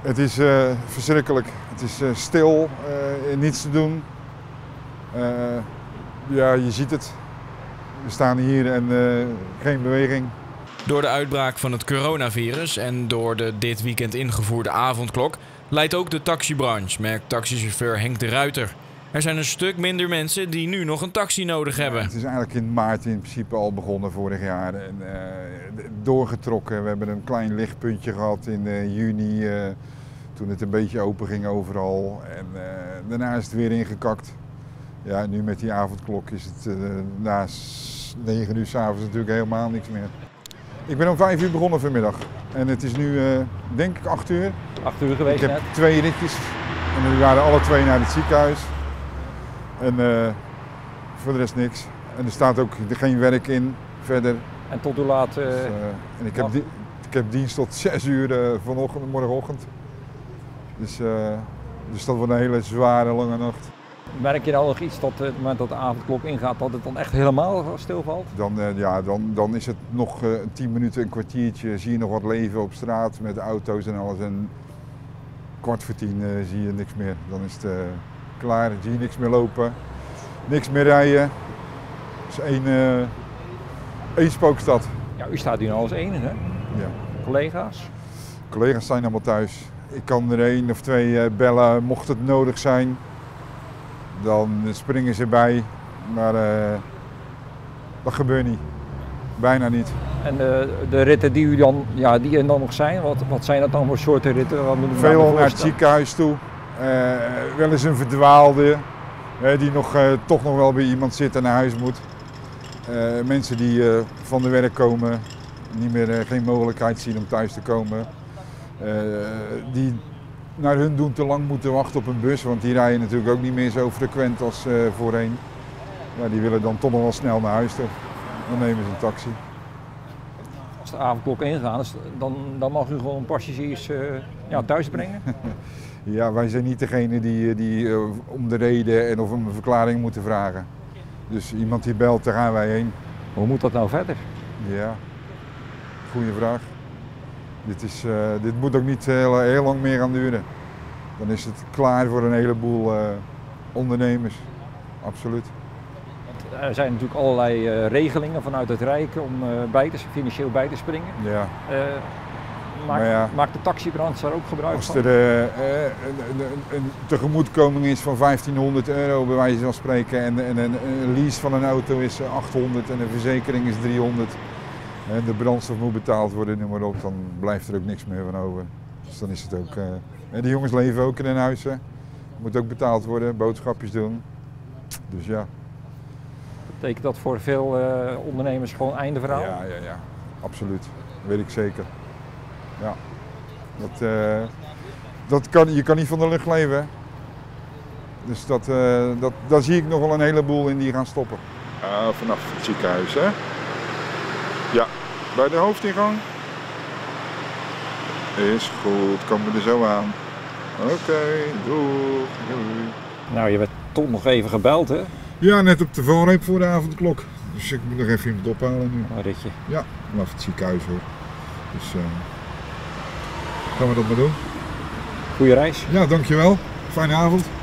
Het is verschrikkelijk. Het is stil, niets te doen. Ja, je ziet het. We staan hier en geen beweging. Door de uitbraak van het coronavirus en door de dit weekend ingevoerde avondklok leidt ook de taxibranche, merkt taxichauffeur Henk de Ruiter. Er zijn een stuk minder mensen die nu nog een taxi nodig hebben. Het is eigenlijk in maart in principe al begonnen vorig jaar. En, doorgetrokken. We hebben een klein lichtpuntje gehad in juni toen het een beetje open ging overal. En daarna is het weer ingekakt. Ja, nu met die avondklok is het na 9 uur 's avonds natuurlijk helemaal niks meer. Ik ben om 5 uur begonnen vanmiddag en het is nu denk ik 8 uur. 8 uur geweest. Ik heb 2 ritjes en we waren alle 2 naar het ziekenhuis. En voor de rest niks. En er staat ook geen werk in verder. En tot hoe laat? En ik heb dienst tot 6 uur morgenochtend. Dus dat wordt een hele zware, lange nacht. Merk je nou nog iets dat het moment dat de avondklok ingaat, dat het dan echt helemaal stilvalt? Dan is het nog 10 minuten, een kwartiertje, zie je nog wat leven op straat met auto's en alles. En 9:15 zie je niks meer. Dan is het klaar, zie je niks meer lopen, niks meer rijden. Het is één spookstad. Ja, u staat hier nou als enige, hè? Ja. Collega's? Collega's zijn allemaal thuis. Ik kan er 1 of 2 bellen mocht het nodig zijn. Dan springen ze bij, maar dat gebeurt niet. Bijna niet. En de ritten die er dan nog zijn, wat zijn dat dan voor soorten ritten? Veel naar het ziekenhuis toe. Wel eens een verdwaalde die toch nog wel bij iemand zit en naar huis moet. Mensen die van de werk komen, geen mogelijkheid zien om thuis te komen. Die naar hun doen te lang moeten wachten op een bus, want die rijden natuurlijk ook niet meer zo frequent als voorheen. Ja, die willen dan toch nog wel snel naar huis toe. Dan nemen ze een taxi. Als de avondklok ingaat, dan mag u gewoon passagiers thuis brengen? Ja, wij zijn niet degene die om de reden en of om een verklaring moeten vragen. Dus iemand die belt, daar gaan wij heen. Hoe moet dat nou verder? Ja, goede vraag. Dit moet ook niet heel lang meer gaan duren. Dan is het klaar voor een heleboel ondernemers. Absoluut. Er zijn natuurlijk allerlei regelingen vanuit het Rijk om financieel bij te springen. Ja. Maakt de taxibranche daar ook gebruik van? Als er een tegemoetkoming is van €1500 bij wijze van spreken en een lease van een auto is 800 en een verzekering is 300 en de brandstof moet betaald worden, noem maar op, dan blijft er ook niks meer van over. Dus dan is het ook... de jongens leven ook in hun huizen, moet ook betaald worden, boodschapjes doen. Dus ja. Betekent dat voor veel ondernemers gewoon einde verhaal? Ja, absoluut. Dat weet ik zeker. Ja. Je kan niet van de lucht leven. Hè? Dus daar zie ik nog wel een heleboel in die gaan stoppen. Vanaf het ziekenhuis, hè? Ja, bij de hoofdingang. Is goed, komen we er zo aan. Oké, doei. Nou, je werd toch nog even gebeld, hè? Ja, net op de valreep voor de avondklok. Dus ik moet nog even iemand ophalen nu. Een ritje. Ja, vanaf het ziekenhuis hoor. Dus gaan we dat maar doen. Goeie reis. Ja, dankjewel. Fijne avond.